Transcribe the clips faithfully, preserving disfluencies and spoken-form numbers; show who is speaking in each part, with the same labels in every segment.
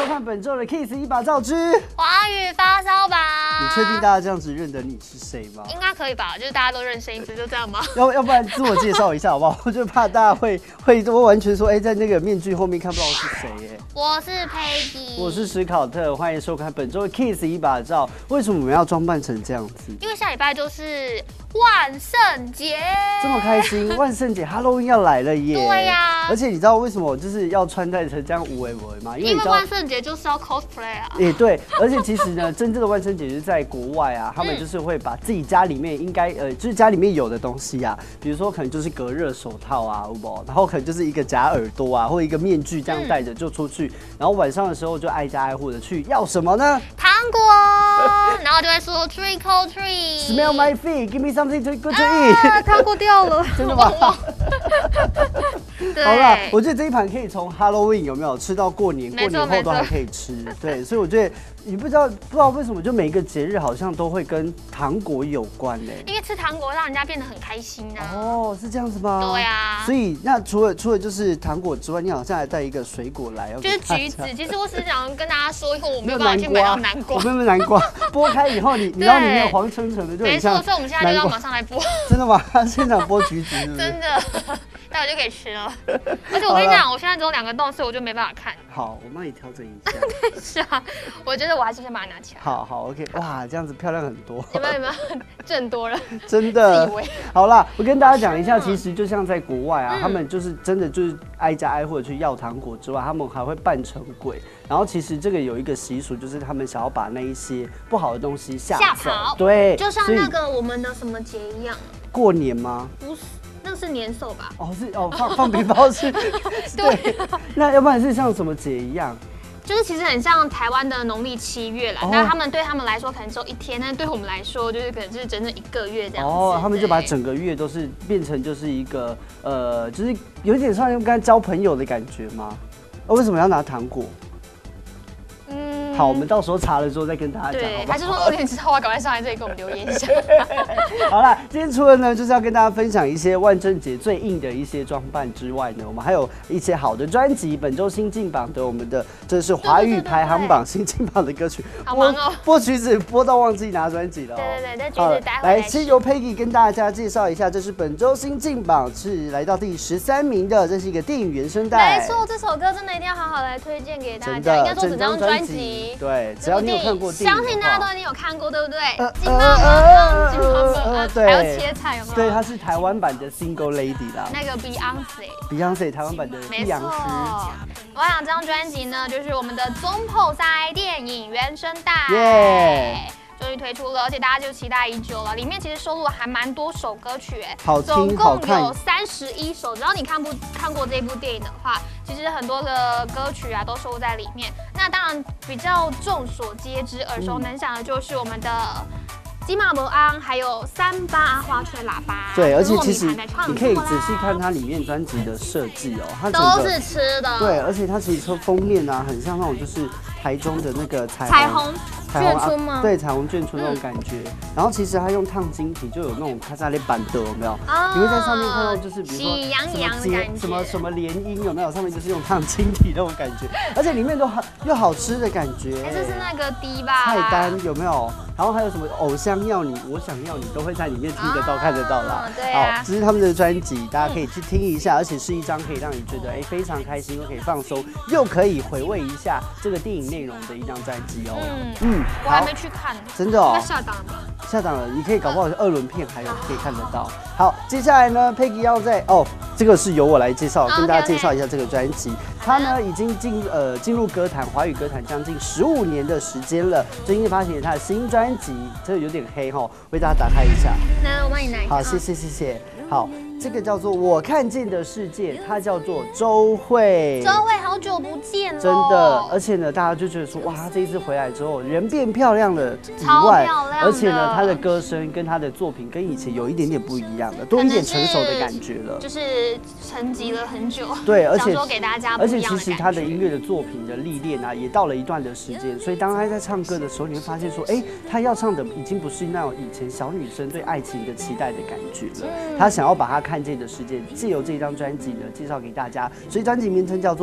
Speaker 1: 看本周的 Kiss 一把照之
Speaker 2: 华语发烧榜。
Speaker 1: 你确定大家这样子认得你是谁吗？
Speaker 2: 应该可以吧？就是大家都认声音，不就这样吗？
Speaker 1: 要要不然自我介绍一下好不好？我就怕大家会会都完全说，哎、欸，在那个面具后面看不到是谁耶。
Speaker 2: 我是 Peggy，
Speaker 1: 我是史考特，欢迎收看本周的 Kiss 一把照。为什么我们要装扮成这样子？
Speaker 2: 因为下礼拜就是万圣节，
Speaker 1: 这么开心，万圣节 Halloween 要来了耶！
Speaker 2: 对呀、啊，
Speaker 1: 而且你知道为什么我就是要穿戴成这样无为无为吗？
Speaker 2: 因为因为万圣节就是要 cosplay 啊。
Speaker 1: 也对，而且其实呢，真正的万圣节就是在国外啊，他们就是会把自己家里面应该呃，就是家里面有的东西啊，比如说可能就是隔热手套啊，然后可能就是一个假耳朵啊，或一个面具这样戴着就出去，然后晚上的时候就挨家挨户的去要什么呢？
Speaker 2: 糖果，然后就会说 trick or treat。Smell
Speaker 1: my feet, give me something to good to eat。
Speaker 2: 啊，糖果掉了，
Speaker 1: 真的吗？好了，我觉得这一盘可以从 Halloween 有没有吃到过年，过年后都还可以吃。对，所以我觉得你不知道不知道为什么，就每一个节日好像都会跟糖果有关嘞。
Speaker 2: 因为吃糖果让人家变得很开心啊。
Speaker 1: 哦，是这样子吗？
Speaker 2: 对啊。
Speaker 1: 所以那除了除了就是糖果之外，你好像还带一个水果来，
Speaker 2: 就是橘子。其实我只是想跟大家说，因为我没有办法去买到南瓜。
Speaker 1: 我没有南瓜，剥开以后你你知道里面黄橙橙的，就很像。
Speaker 2: 没错，所以我们现在就要马上来剥。
Speaker 1: 真的吗？现场剥橘子是不是？
Speaker 2: 真的。待会就可以吃了，而且我跟你讲，我现在只有两个洞，所以我就没办法看。
Speaker 1: 好，我帮你调整一下。
Speaker 2: 是啊，我觉得我还是先把它拿起来。
Speaker 1: 好好 ，OK， 哇，这样子漂亮很多。
Speaker 2: 有没有有没有挣多了？
Speaker 1: 真的。好啦，我跟大家讲一下，其实就像在国外啊，
Speaker 2: 嗯、
Speaker 1: 他们就是真的就是挨家挨户的去要糖果之外，他们还会扮成鬼。然后其实这个有一个习俗，就是他们想要把那一些不好的东西吓走。对，
Speaker 2: 就像那个我们的什么节一样。
Speaker 1: 过年吗？
Speaker 2: 不是。那是年兽吧？
Speaker 1: 哦，是哦，放放鞭炮是。对。那要不然是像什么节一样？
Speaker 2: 就是其实很像台湾的农历七月啦，那、哦、他们对他们来说可能只有一天，但是对我们来说就是可能就是整整一个月这样子。
Speaker 1: 哦，他们就把整个月都是变成就是一个呃，就是有点像跟他交朋友的感觉吗？哦，为什么要拿糖果？嗯，好，我们到时候查了之后再跟大家讲。
Speaker 2: 对，还是说二点之后要赶快上来这里给我们留言一下。
Speaker 1: 好啦，今天除了呢就是要跟大家分享一些万圣节最硬的一些装扮之外呢，我们还有一些好的专辑。本周新进榜的我们的这是华语排行榜新进榜的歌曲，
Speaker 2: 好忙哦，
Speaker 1: 播曲子播到忘记拿专辑了、哦。
Speaker 2: 对对对，那曲子待会
Speaker 1: 来，先由 Peggy 跟大家介绍一下，这是本周新进榜是来到第十三名的，这是一个电影原声带。
Speaker 2: 没错，这首歌真的一定要好好来推荐给大家，应该说整张专辑。
Speaker 1: 对，只要你有看过电影，
Speaker 2: 相信大家都一定有看过，对不对？
Speaker 1: 呃
Speaker 2: 金马呃金马
Speaker 1: 对，
Speaker 2: 还有切菜有没有？
Speaker 1: 对，它是台湾版的 Single Lady 啦。
Speaker 2: 那个 Beyonce，Beyonce
Speaker 1: 台湾版的碧昂斯。
Speaker 2: 我想这张专辑呢，就是我们的中破塞电影原声带。
Speaker 1: 耶。
Speaker 2: 终于推出了，而且大家就期待已久了。里面其实收录了还蛮多首歌曲，哎，
Speaker 1: 好听，
Speaker 2: 总共有三十一首。只要你看不看过这部电影的话，其实很多的歌曲啊都收录在里面。那当然比较众所皆知、耳熟能详的就是我们的金马伯安，还有三八阿花吹喇叭。
Speaker 1: 对，而且其实你可以仔细看它里面专辑的设计哦，它
Speaker 2: 都是吃的。
Speaker 1: 对，而且它其实封面啊，很像那种就是台中的那个彩
Speaker 2: 彩虹。眷村吗？
Speaker 1: 对，彩虹眷村那种感觉。嗯、然后其实它用烫金体，就有那种卡萨列板的，有没有？哦、你会在上面看到，就是比如说
Speaker 2: 喜洋洋的感觉，
Speaker 1: 什么什么联姻有没有？上面就是用烫金体那种感觉，而且里面都好又好吃的感觉。
Speaker 2: 哎，这是那个迪吧？
Speaker 1: 菜单有没有？然后还有什么偶像要你，我想要你，都会在里面听得到、啊、看得到啦。
Speaker 2: 对啊。
Speaker 1: 好，这是他们的专辑，大家可以去听一下，嗯、而且是一张可以让你觉得哎非常开心，又可以放松，又可以回味一下这个电影内容的一张专辑哦。
Speaker 2: 嗯嗯，我还没去看。
Speaker 1: 真的哦，
Speaker 2: 下档了，
Speaker 1: 下档了，你可以搞不好二轮片还有可以看得到。好，接下来呢 ，Peggy 要在哦，这个是由我来介绍，
Speaker 2: oh,
Speaker 1: 跟大家介绍一下这个专辑。它呢已经进呃进入歌坛，华语歌坛将近十五年的时间了。最近发行了他的新专辑，这个有点黑哈，为大家打开一下。
Speaker 2: 来，我帮你拿一个。
Speaker 1: 好，谢谢谢谢。好，这个叫做我看见的世界，它叫做周慧。
Speaker 2: 周慧好久不见了，
Speaker 1: 真的，而且呢，大家就觉得说，哇，她这一次回来之后，人变漂亮了以外，而且呢，她的歌声跟她的作品跟以前有一点点不一样了，多一点成熟的感觉了，
Speaker 2: 就是沉寂了很久。
Speaker 1: 对，而且
Speaker 2: 说给大家，
Speaker 1: 而且其实她的音乐的作品的历练啊，也到了一段的时间，所以当她在唱歌的时候，你会发现说，哎，她要唱的已经不是那种以前小女生对爱情的期待的感觉了，她想要把她看见的世界，借由这张专辑呢介绍给大家，所以专辑名称叫做《我看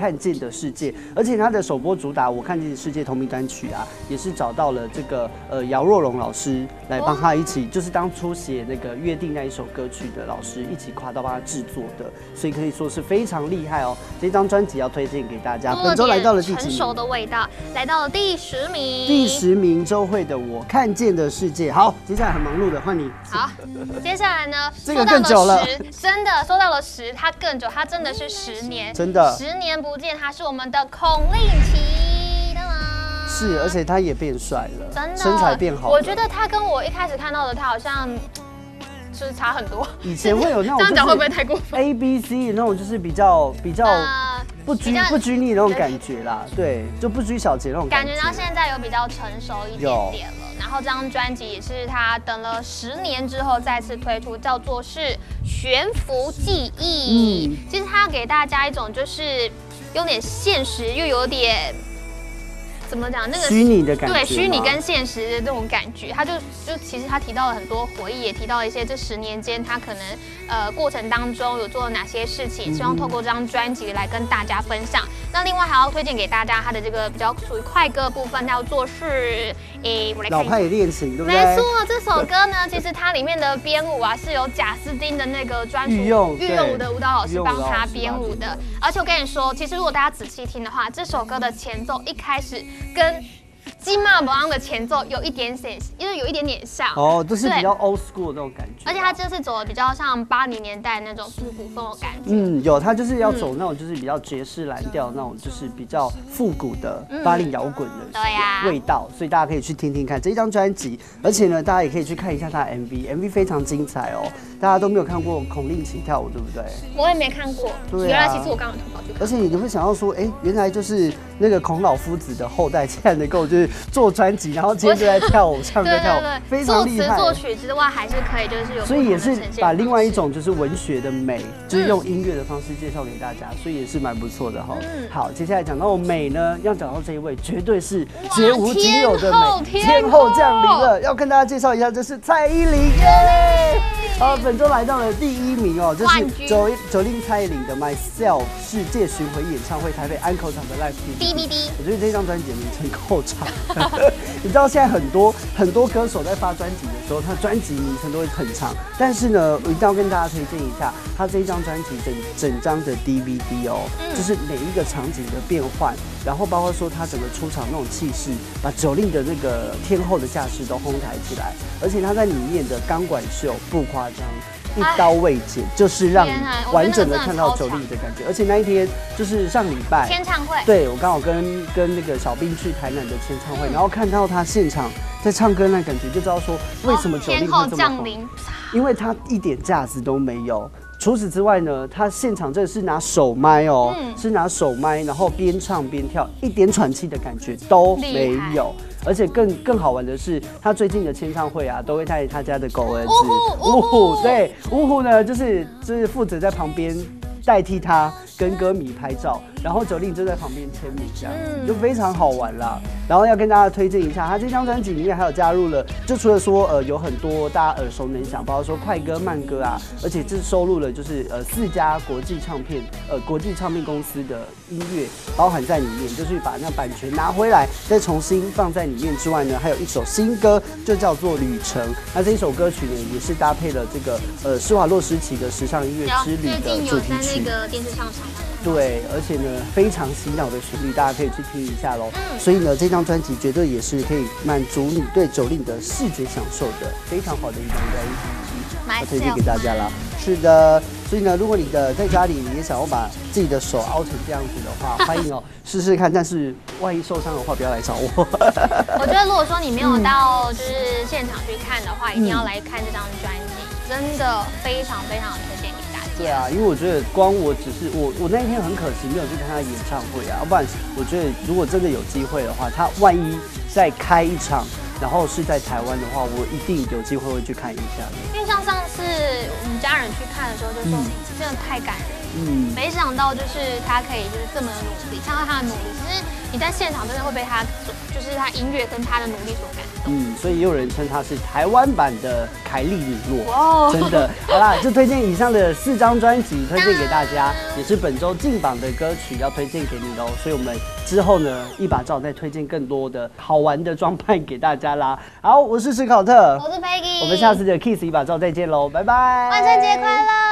Speaker 1: 看见的世界》，而且他的首播主打《我看见的世界》同名单曲啊，也是找到了这个呃姚若龙老师来帮他一起，就是当初写那个《约定》那一首歌曲的老师一起跨刀帮他制作的，所以可以说是非常厉害哦。这张专辑要推荐给大家，本周来到了第几名？
Speaker 2: 成熟的味道来到了第十名。
Speaker 1: 第十名，周蕙的《我看见的世界》。好，接下来很忙碌的换你。
Speaker 2: 好，接下来呢？
Speaker 1: 这个更久了，
Speaker 2: 真的说到了十，它更久，它真的是十年，
Speaker 1: 真的
Speaker 2: 十年不见，它是我们的孔令奇的啦。
Speaker 1: 是，而且他也变帅了，
Speaker 2: 真的
Speaker 1: 身材变好了。
Speaker 2: 我觉得他跟我一开始看到的他好像。就是差很多。
Speaker 1: 以前会有那种
Speaker 2: 这样讲会不会太过分
Speaker 1: ？A B C 那种就是比较比较不拘不拘泥那种感觉啦，对，就不拘小节那种感觉。
Speaker 2: 感觉到现在有比较成熟一点点了。然后这张专辑也是他等了十年之后再次推出，叫做是《悬浮记忆》。嗯，其实他给大家一种就是有点现实又有点。怎么讲？那个
Speaker 1: 虚拟的感觉，
Speaker 2: 对，虚拟跟现实的这种感觉，他就就其实他提到了很多回忆，也提到了一些这十年间他可能呃过程当中有做了哪些事情，希望透过这张专辑来跟大家分享。那另外还要推荐给大家他的这个比较属于快歌部分，叫做是诶，我来看
Speaker 1: 老派恋情，对不对？
Speaker 2: 没错，这首歌呢，其实它里面的编舞啊是由贾斯汀的那个专属御用御用的舞蹈老师帮他编舞的。而且我跟你说，其实如果大家仔细听的话，这首歌的前奏一开始跟金马伯昂的前奏有一点点，因为有一点点像
Speaker 1: 哦，就是比较 old school 的那种感觉。
Speaker 2: 而且它这次走的比较像八零年代那种复古风的感觉。
Speaker 1: 嗯，有，它就是要走那种就是比较爵士蓝调那种，就是比较复古的八零摇滚的味道，所以大家可以去听听看这一张专辑。而且呢，大家也可以去看一下它的 M V，M V 非常精彩哦。大家都没有看过孔令奇跳舞，对不对？
Speaker 2: 我也没看过。对啊。原来其实我刚刚偷跑去看。
Speaker 1: 而且你会想到说，哎，原来就是那个孔老夫子的后代，竟然能够就是做专辑，然后今天就在跳舞、唱歌、跳舞，非常厉害。
Speaker 2: 作词作曲之外，还是可以就是有。
Speaker 1: 所以也是把另外一种就是文学的美，就是用音乐的方式介绍给大家，所以也是蛮不错的哈。好，接下来讲到美呢，要讲到这一位，绝对是绝无仅有的美，天后降临了，要跟大家介绍一下，这是蔡依林耶。好，本周来到了第一名哦，就是九九令蔡依林的《Myself》世界巡回演唱会台北安口场的 Live
Speaker 2: D V D。
Speaker 1: 我觉得这张专辑的名称够长，你知道现在很多很多歌手在发专辑的时候，他专辑名称都会很长，但是呢，我一定要跟大家推荐一下，他这一张专辑整整张的 D V D 哦，嗯、就是每一个场景的变换，然后包括说他整个出场那种气势，把九令的那个天后的架势都烘抬起来，而且他在里面的钢管秀不夸张。一刀未剪，就是让你完整的看到九令的感觉。而且那一天就是上礼拜
Speaker 2: 签唱会，
Speaker 1: 对我刚好跟跟那个小兵去台南的签唱会，然后看到他现场在唱歌那感觉，就知道说为什么九令会这么红，因为他一点架子都没有。除此之外呢，他现场真的是拿手麦哦，嗯、是拿手麦，然后边唱边跳，一点喘气的感觉都没有。而且更更好玩的是，他最近的签唱会啊，都会带他家的狗儿子呜呼，对，呜呼呢，就是就是负责在旁边代替他跟歌迷拍照，然后九令就在旁边签名，这样子就非常好玩啦。然后要跟大家推荐一下，他这张专辑里面还有加入了，就除了说呃有很多大家耳熟能详，包括说快歌、慢歌啊，而且这收录了就是呃四家国际唱片呃国际唱片公司的音乐包含在里面，就是把那版权拿回来，再重新放在里面之外呢，还有一首新歌就叫做《旅程》。那这一首歌曲呢，也是搭配了这个呃施华洛世奇的时尚音乐之旅的主题曲。
Speaker 2: 那个电视上唱。
Speaker 1: 对，而且呢，非常洗脑的旋律，大家可以去听一下喽。嗯、所以呢，这张专辑绝对也是可以满足你对九令的视觉享受的非常好的一张专辑，我推荐给大家啦。是的，所以呢，如果你的在家里你也想要把自己的手凹成这样子的话，欢迎哦试试看。但是万一受伤的话，不要来找我。
Speaker 2: 我觉得如果说你没有到就是现场去看的话，嗯、一定要来看这张专辑，真的非常非常推荐给大家。
Speaker 1: 对啊，因为我觉得光我只是我我那一天很可惜没有去看他的演唱会啊，要不然我觉得如果真的有机会的话，他万一再开一场，然后是在台湾的话，我一定有机会会去看一下的。
Speaker 2: 因为像上次我们家人去看的时候，就说、嗯、真的太感人了，嗯，没想到就是他可以就是这么的努力，看到他的努力，其实你在现场真的会被他就是他音乐跟他的努力所感动。
Speaker 1: 嗯，所以也有人称她是台湾版的凯莉米洛。
Speaker 2: 哇，
Speaker 1: 真的。好啦，就推荐以上的四张专辑，推荐给大家，也是本周劲榜的歌曲要推荐给你喽。所以我们之后呢，一把照再推荐更多的好玩的装扮给大家啦。好，我是史考特，
Speaker 2: 我是 Peggy，
Speaker 1: 我们下次的 Kiss 一把照再见喽，拜拜，
Speaker 2: 万圣节快乐。